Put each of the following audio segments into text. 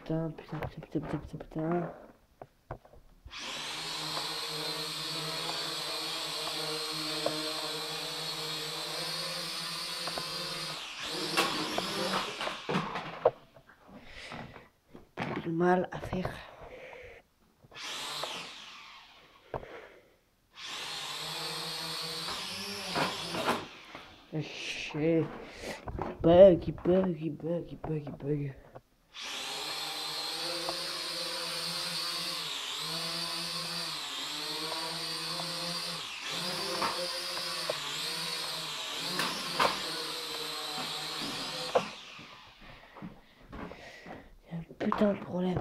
putain, putain, putain, putain, putain, putain, putain. Du mal à faire. Chier. Il bug. Il y a un putain de problème.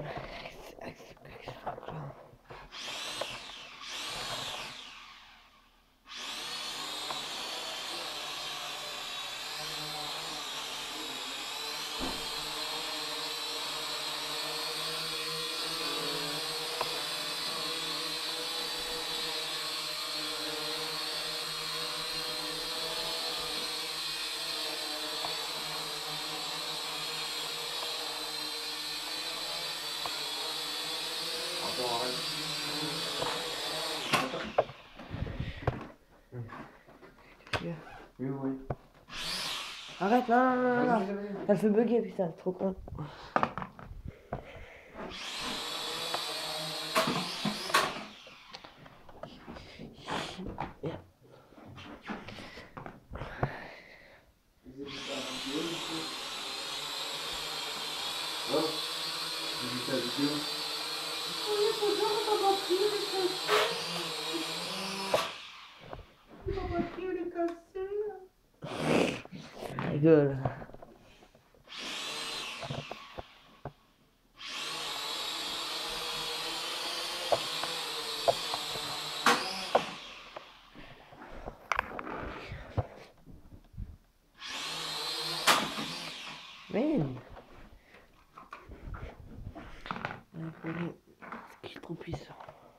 Oui. Arrête, non. Ça fait bugger, putain, trop con. Ta gueule. Mais un problème, c'est qu'il est trop puissant.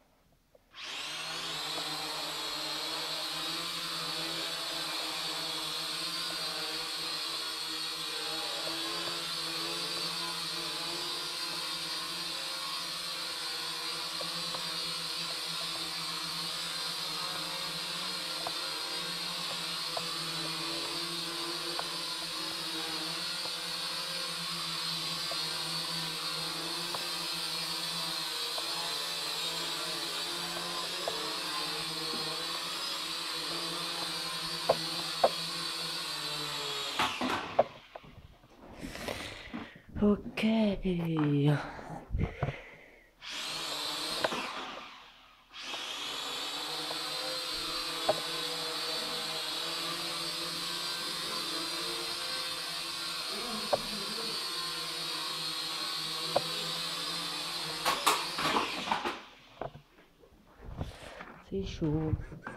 Ok. C'est chaud.